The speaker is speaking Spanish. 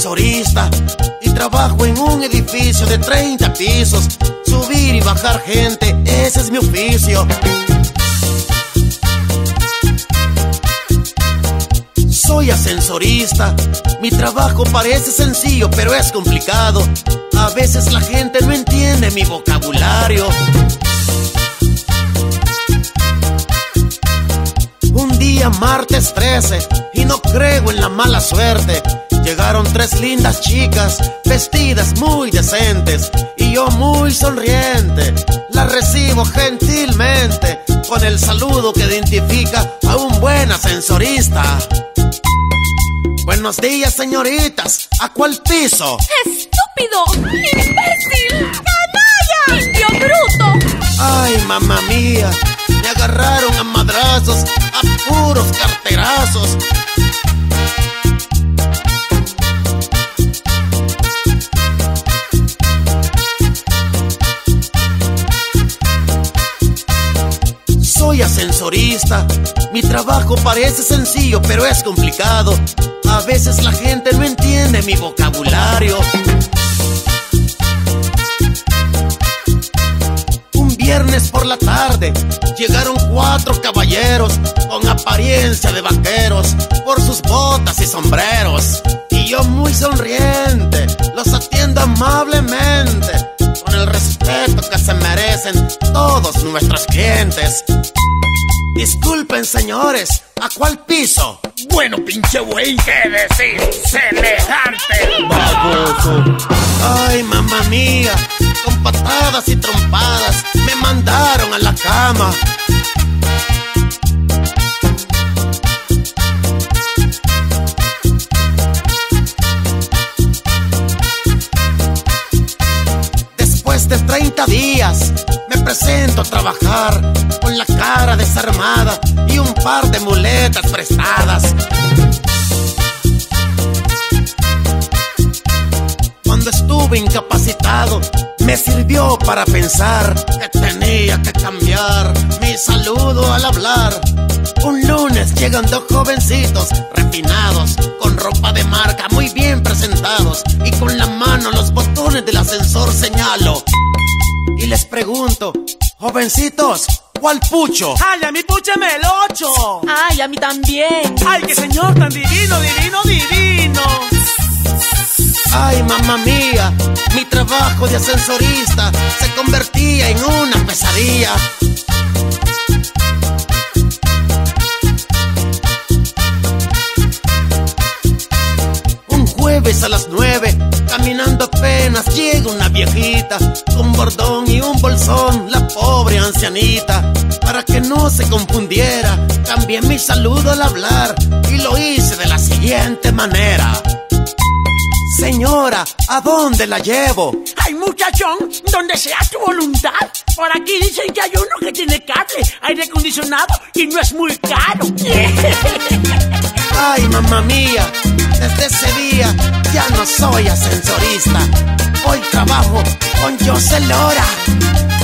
ascensorista y trabajo en un edificio de 30 pisos. Subir y bajar gente, ese es mi oficio. Soy ascensorista, mi trabajo parece sencillo, pero es complicado. A veces la gente no entiende mi vocabulario. Un día martes 13 y no creo en la mala suerte. Llegaron 3 lindas chicas, vestidas muy decentes, y yo muy sonriente las recibo gentilmente con el saludo que identifica a un buen ascensorista. Buenos días, señoritas. ¿A cuál piso? ¡Estúpido! ¡Imbécil! ¡Canalla! ¡Indio bruto! Ay, mamá mía, me agarraron a madrazos, a puros carterazos. Soy ascensorista, mi trabajo parece sencillo, pero es complicado. A veces la gente no entiende mi vocabulario. Un viernes por la tarde llegaron 4 caballeros con apariencia de vaqueros, por sus botas y sombreros. Y yo muy sonriente los atiendo amablemente, con el respeto que se merecen todos nuestros clientes. Disculpen, señores, ¿a cuál piso? Bueno, pinche güey, ¿qué decir? Semejante baboso. Ay, mamá mía, con patadas y trompadas me mandaron a la cama. Después de 30 días me presento a trabajar con la cara desarmada y un par de muletas prestadas. Cuando estuve incapacitado me sirvió para pensar que tenía que cambiar mi saludo al hablar. Un lunes llegan 2 jovencitos refinados, con ropa de marca muy bien presentados, y con la mano los botones del ascensor señalo y les pregunto: jovencitos, ¿cuál pucho? ¡Ay, a mí púcheme el 8! ¡Ay, a mí también! ¡Ay, qué señor tan divino, divino, divino! Ay, mamá mía, mi trabajo de ascensorista se convertía en una pesadilla. Un jueves a las 9, caminando apenas llega una viejita con bordón y un bolsón, la pobre ancianita. Para que no se confundiera, cambié mi saludo al hablar y lo hice de la siguiente manera: señora, ¿a dónde la llevo? ¡Ay, muchachón! Donde sea tu voluntad. Por aquí dicen que hay uno que tiene cable, aire acondicionado y no es muy caro. Ay, mamá mía, desde ese día ya no soy ascensorista. Hoy trabajo con José Lora.